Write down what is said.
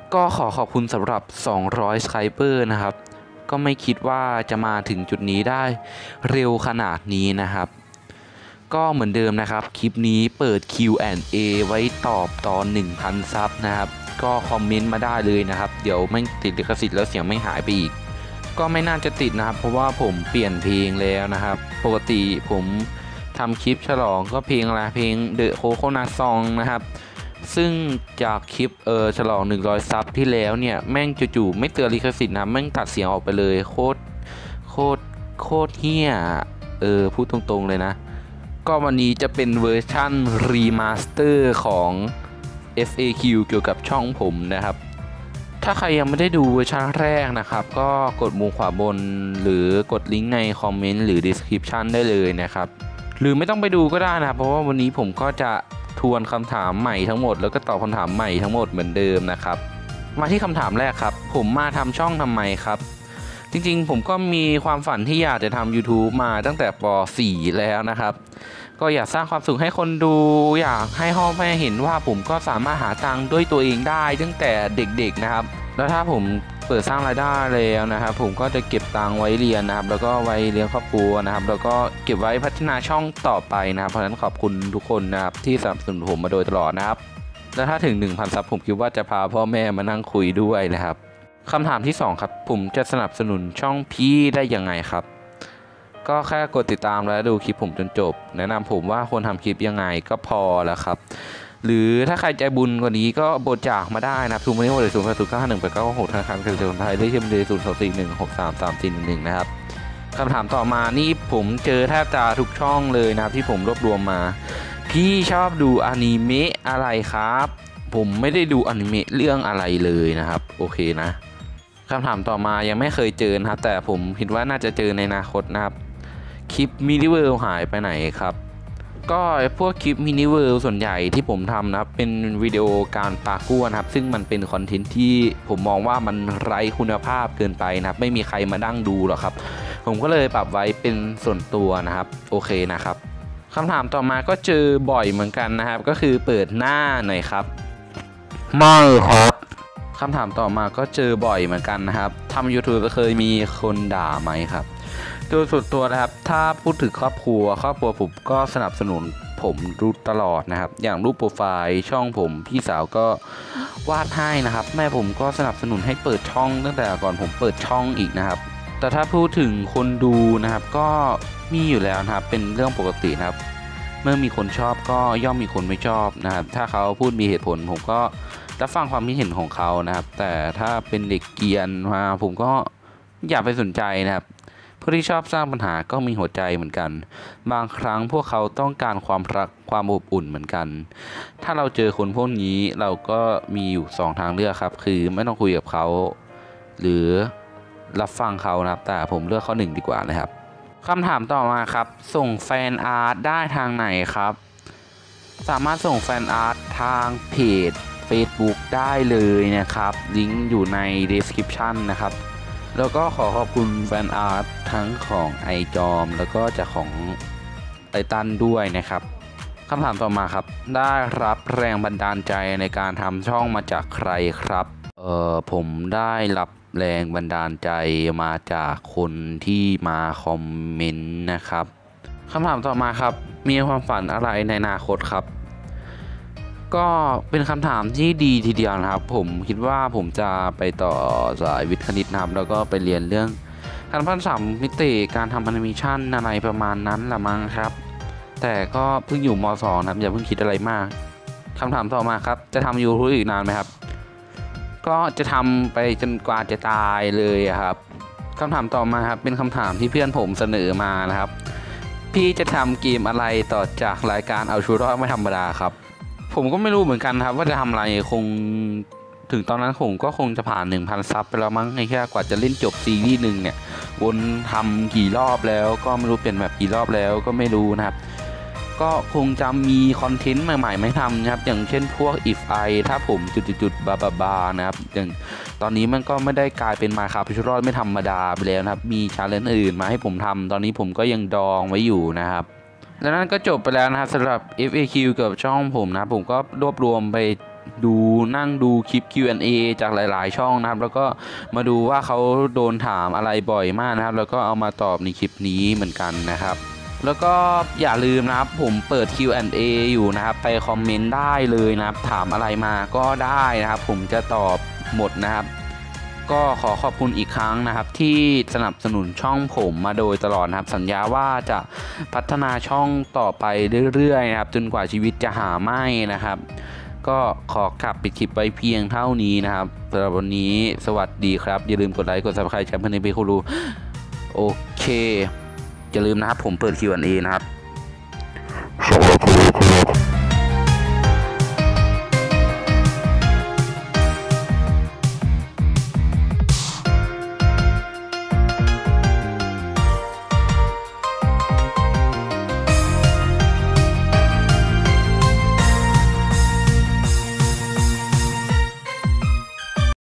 ก็ขอขอบคุณสำหรับ200 subscriber นะครับก็ไม่คิดว่าจะมาถึงจุดนี้ได้เร็วขนาดนี้นะครับก็เหมือนเดิมนะครับคลิปนี้เปิด Q&A ไว้ตอบตอน 1,000 ซับนะครับก็คอมเมนต์มาได้เลยนะครับเดี๋ยวไม่ติดลิขสิทธิ์แล้วเสียงไม่หายไปอีกก็ไม่น่าจะติดนะครับเพราะว่าผมเปลี่ยนเพลงแล้วนะครับปกติผมทำคลิปฉลองก็เพลงอะไรเพลง The Coconut Song นะครับซึ่งจากคลิปฉลอง100ซับที่แล้วเนี่ยแม่งจู่ๆไม่เตือนลิขสิทธิ์นะแม่งตัดเสียงออกไปเลยโคตรเฮี้ยพูดตรงๆเลยนะก็วันนี้จะเป็นเวอร์ชั่นรีมาสเตอร์ของ FAQ เกี่ยวกับช่องผมนะครับถ้าใครยังไม่ได้ดูเวอร์ชันแรกนะครับก็กดมุมขวาบนหรือกดลิงก์ในคอมเมนต์หรือ description ได้เลยนะครับหรือไม่ต้องไปดูก็ได้นะครับเพราะว่าวันนี้ผมก็จะทวนคำถามใหม่ทั้งหมดแล้วก็ตอบคำถามใหม่ทั้งหมดเหมือนเดิมนะครับมาที่คำถามแรกครับผมมาทำช่องทำไมครับจริงๆผมก็มีความฝันที่อยากจะทำ YouTube มาตั้งแต่ป .4 แล้วนะครับก็อยากสร้างความสุขให้คนดูอยากให้พ่อแม่เห็นว่าผมก็สามารถหาตังค์ด้วยตัวเองได้ตั้งแต่เด็กๆนะครับแล้วถ้าผมเปิดสร้างรายได้แล้วนะครับผมก็จะเก็บตังค์ไว้เรียนนะครับแล้วก็ไว้เลี้ยงครอบครัวนะครับแล้วก็เก็บไว้พัฒนาช่องต่อไปนะครับเพราะฉะนั้นขอบคุณทุกคนนะครับที่สนับสนุนผมมาโดยตลอดนะครับแล้วถ้าถึง 1,000 ซับผมคิดว่าจะพาพ่อแม่มานั่งคุยด้วยนะครับคำถามที่2ครับผมจะสนับสนุนช่องพี่ได้ยังไงครับก็แค่กดติดตามและดูคลิปผมจนจบแนะนำผมว่าควรทำคลิปยังไงก็พอแล้วครับหรือถ้าใครใจบุญกว่านี้ก็บริจาคมาได้นะครับทุกวันนี้วันที่0 8 0 9 1 8 9 6ธนาคารกสิกรไทยเลขที่บัญชี0 2 4 1 6 3 3 4 1 1นะครับคำถามต่อมานี่ผมเจอแทบจะทุกช่องเลยนะครับที่ผมรวบรวมมาพี่ชอบดูอนิเมะอะไรครับผมไม่ได้ดูอนิเมะเรื่องอะไรเลยนะครับโอเคนะคำถามต่อมายังไม่เคยเจอนะครับแต่ผมคิดว่าน่าจะเจอในอนาคตนะครับคลิปมินิเวิลด์หายไปไหนครับก็พวกคลิปมินิเวิลด์ส่วนใหญ่ที่ผมทำนะครับเป็นวิดีโอการปากั้วนะครับซึ่งมันเป็นคอนเทนต์ที่ผมมองว่ามันไร้คุณภาพเกินไปนะครับไม่มีใครมาดั้งดูหรอกครับผมก็เลยปรับไว้เป็นส่วนตัวนะครับโอเคนะครับคำถามต่อมาก็เจอบ่อยเหมือนกันนะครับก็คือเปิดหน้าหน่อยครับไม่ครับคำถามต่อมาก็เจอบ่อยเหมือนกันนะครับทำ YouTube เคยมีคนด่าไหมครับโดยส่วนตัวนะครับถ้าพูดถึงครอบครัวผมก็สนับสนุนผมรู้ตลอดนะครับอย่างรูปโปรไฟล์ช่องผมพี่สาวก็วาดให้นะครับแม่ผมก็สนับสนุนให้เปิดช่องตั้งแต่ก่อนผมเปิดช่องอีกนะครับแต่ถ้าพูดถึงคนดูนะครับก็มีอยู่แล้วนะครับเป็นเรื่องปกตินะครับเมื่อมีคนชอบก็ย่อมมีคนไม่ชอบนะครับถ้าเขาพูดมีเหตุผลผมก็รับฟังความคิดเห็นของเขานะครับแต่ถ้าเป็นเด็กเกรียนมาผมก็อย่าไปสนใจนะครับผู้ที่ชอบสร้างปัญหาก็มีหัวใจเหมือนกันบางครั้งพวกเขาต้องการความรักความอบอุ่นเหมือนกันถ้าเราเจอคนพวกนี้เราก็มีอยู่2ทางเลือกครับคือไม่ต้องคุยกับเขาหรือรับฟังเขานะครับแต่ผมเลือกข้อ1ดีกว่านะครับคำถามต่อมาครับส่งแฟนอาร์ตได้ทางไหนครับสามารถส่งแฟนอาร์ตทางเพจ Facebook ได้เลยนะครับลิงก์อยู่ใน description นะครับแล้วก็ขอขอบคุณแฟนอาร์ตทั้งของไอจอมแล้วก็จากของไททันด้วยนะครับคำถามต่อมาครับได้รับแรงบันดาลใจในการทำช่องมาจากใครครับผมได้รับแรงบันดาลใจมาจากคนที่มาคอมเมนต์นะครับคำถามต่อมาครับมีความฝันอะไรในอนาคตครับก็เป็นคำถามที่ดีทีเดียวนะครับผมคิดว่าผมจะไปต่อสายวิทย์คณิตนะครับแล้วก็ไปเรียนเรื่องการพัฒนา3 มิติการทำแอนิเมชันอะไรประมาณนั้นละมั้งครับแต่ก็เพิ่งอยู่ม.2 นะครับอย่าเพิ่งคิดอะไรมากคำถามต่อมาครับจะทำ YouTube อีกนานไหมครับก็จะทำไปจนกว่าจะตายเลยครับคำถามต่อมาครับเป็นคำถามที่เพื่อนผมเสนอมานะครับพี่จะทำเกมอะไรต่อจากรายการเอาชีวิตรอดไม่ธรรมดาครับผมก็ไม่รู้เหมือนกันครับว่าจะทำอะไรคงถึงตอนนั้นผมก็คงจะผ่าน 1,000 ซับไปแล้วมั้งแค่กว่าจะเล่นจบซีรีส์หนึ่งเนี่ยวนทำกี่รอบแล้วก็ไม่รู้เปลี่ยนแบบกี่รอบแล้วก็ไม่รู้นะครับก็คงจะมีคอนเทนต์ใหม่ๆไม่ทำนะครับอย่างเช่นพวก if I ถ้าผมจุดบานะครับอย่างตอนนี้มันก็ไม่ได้กลายเป็นมาครับพิชรอดไม่ธรรมดาไปแล้วนะครับมีชาเลนจ์อื่นมาให้ผมทำตอนนี้ผมก็ยังดองไว้อยู่นะครับแล้วนั่นก็จบไปแล้วนะครับสำหรับ FAQ กับช่องผมนะผมก็รวบรวมไปนั่งดูคลิป Q&A จากหลายๆช่องนะครับแล้วก็มาดูว่าเขาโดนถามอะไรบ่อยมากนะครับแล้วก็เอามาตอบในคลิปนี้เหมือนกันนะครับแล้วก็อย่าลืมนะครับผมเปิด Q&A อยู่นะครับไปคอมเมนต์ได้เลยนะครับถามอะไรมาก็ได้นะครับผมจะตอบหมดนะครับก็ขอขอบคุณอีกครั้งนะครับที่สนับสนุนช่องผมมาโดยตลอดนะครับสัญญาว่าจะพัฒนาช่องต่อไปเรื่อยๆนะครับจนกว่าชีวิตจะหาไม่นะครับก็ขอกลับปิดคลิปไว้เพียงเท่านี้นะครับสำหรับวันนี้สวัสดีครับอย่าลืมกดไลค์กด Subscribe แชร์เพื่อนไปคุรูโอเคอย่าลืมนะครับผมเปิด Q&A นะครับ